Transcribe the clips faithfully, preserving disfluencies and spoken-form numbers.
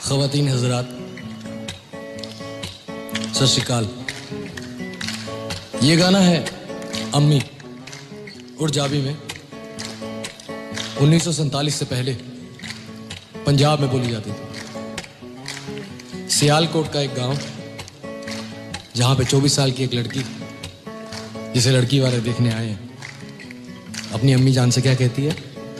ख़वातीन हज़रात, सत श्री अकाल। ये गाना है अम्मी उर्जावी में। उन्नीस सौ सैंतालीस से पहले पंजाब में बोली जाती थी। सियालकोट का एक गांव, जहां पे चौबीस साल की एक लड़की, जिसे लड़की वाले देखने आए हैं, अपनी अम्मी जान से क्या कहती है?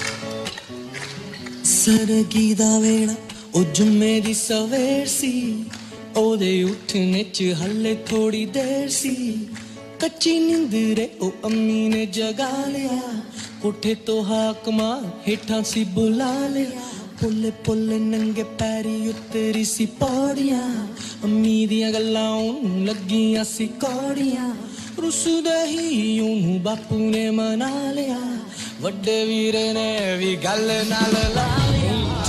सरगी दा वेड़ा ओ जुम्मे दी सवेर सी, ओदे उठने च हले थोड़ी देर सी। कच्ची नींदरे ओ अम्मी ने जगा लिया, कोठे तो हाक मार हेठां सी बुला लिया। पुल्ले पुल्ले नंगे पैरी उतरी सी पौड़ियां, अम्मी दियां गल्लां ओनू लगियां सी कौड़ियां। रुसदे ही ओनू बापू ने मना लिया, वड्डे वीरे ने भी गल नाल ला लिया।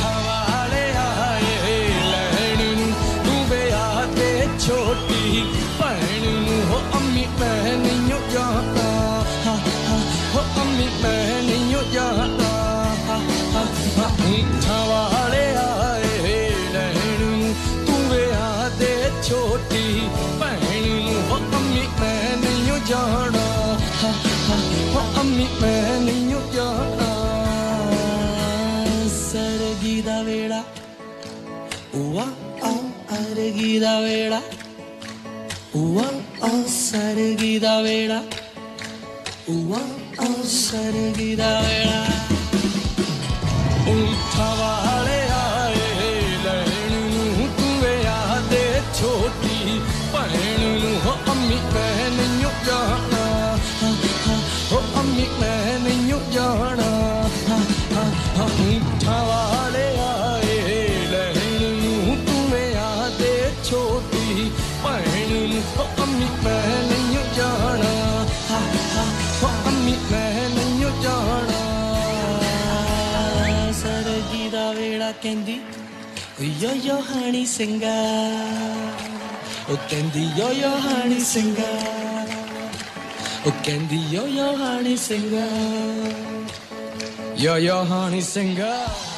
छोटी भैन हो अम्मी मैं नहीं जाता, हो अम्मी मैं नहीं जाता। ऊँठा वाले आए लहन तू वे आदे छोटी भैन हो अम्मी मैं नहीं जाना, हो अम्मी मैं नहीं जाना। सरगी दा वेड़ा उआ सरगी दा वेड़ा उआ ओ सरगी दा वेड़ा उआ ओ सरगी दा वेड़ा। ऊँठा वाले आए लहन तू वे आदे छोटी भैन हो अम्मी मैं नहीं जाना, हो अम्मी मैं नहीं जाना। ऊँठा वाले आए छोटी भैन हो अम्मी मैं नहीं जाना, हो अम्मी मैं नहीं जाना। सरगी दा वेड़ा कहंदी यो यो हानी सिंगा, ओ कहंदी यो यो हानी सिंगा, ओ कहंदी यो यो हानी सिंगा, यो यो हानी सिंगा।